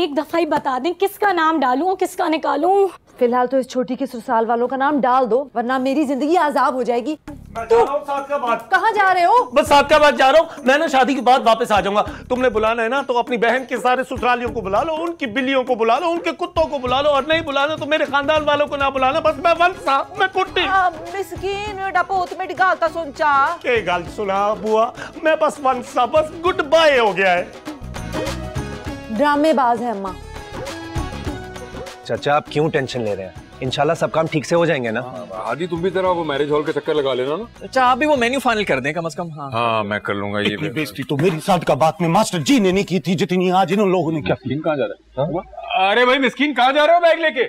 एक दफा ही बता दें किसका नाम डालूं और किसका निकालूं। फिलहाल तो इस छोटी की ससुराल वालों का नाम डाल दो, वरना मेरी जिंदगी आजाब हो जाएगी। कहाँ जा रहे हो? बस सादकाबाद जा रहा हूँ। मैं ना शादी के बाद वापस आ जाऊंगा। तुमने बुलाना है ना तो अपनी बहन के सारे ससुरालियों को बुला लो, उनकी बिल्लियों को बुला लो, उनके कुत्तों को बुला लो, और नहीं बुलाना तो मेरे खानदान वालों को ना बुलाना। बस मैं वंसा, मैं कुट्टी। मिस्कीन डपोत में गालता सुनचा के गाल सुना बुआ, मैं बस वंसा, बस गुड बाय हो गया है। ड्रामेबाज है अम्मा। चाचा आप क्यों टेंशन ले रहे हैं? इंशाल्लाह सब काम ठीक से हो जाएंगे ना। आदि तुम भी जरा वो मैरिज हॉल के चक्कर लगा लेना ना। अच्छा आप भी वो मेन्यू फाइनल कर दें कम से कम। हाँ मैं कर लूंगा। ये बेइज्जती तो मेरी सादकाबाद में मास्टर जी ने नहीं की थी जितनी आज इन लोगों ने क्या की। कहाँ जा रहा है? अरे भाई मिस्कीन कहाँ जा रहे हो बैग लेके?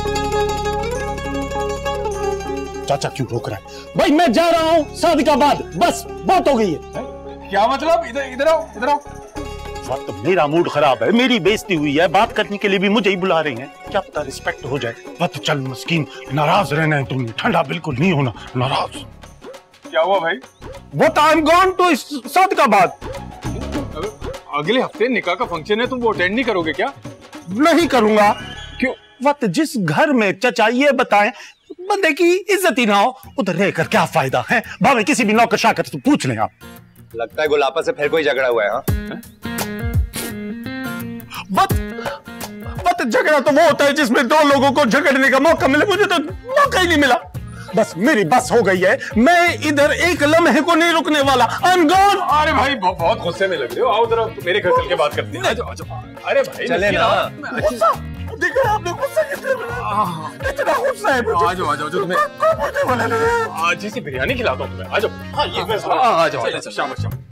चाचा क्यों रोक रहा है? भाई मैं जा रहा हूँ सादकाबाद, बस बात हो गई है। क्या मतलब? इधर आओ, इधर आओ। वक्त मेरा मूड खराब है, मेरी बेइज्जती हुई है, बात करने के लिए भी मुझे ही बुला रहे हैं। क्या पता रिस्पेक्ट हो जाए। वक्त चल मस्कीन, नाराज रहना है तुमने, ठंडा बिल्कुल नहीं होना, नाराज। क्या हुआ भाई? What I'm going to Sadiqabad. अगले हफ्ते निकाह का फंक्शन है, तुम वो अटेंड नहीं करोगे क्या? नहीं करूंगा। क्यों? वक्त जिस घर में चचा ये बताएं बंदे की इज्जत ही ना हो, उधर रहकर क्या फायदा है? भावे किसी भी नौकर शाकर से पूछ लें आप। लगता है गुलापा से फिर कोई झगड़ा हुआ है। हाँ बट झगड़ा तो वो होता है जिसमें दो लोगों को झगड़ने का मौका मिले। मुझे तो मौका ही नहीं मिला। बस मेरी बस हो गई है, मैं इधर एक लम्हे को नहीं रुकने वाला। I'm gone। अरे भाई बहुत गुस्से में लग रहे हो, आओ जरा मेरे घर चल के बात करते हैं। अरे भाई चले ना। देख रहे आपने गुस्सा कितना गुस्सा है। आ जाओ तुम्हें आज ही बिरयानी खिलाता हूँ तुम्हें। आ जाओ। हाँ ये आ जाओ। शाबाश शाबाश।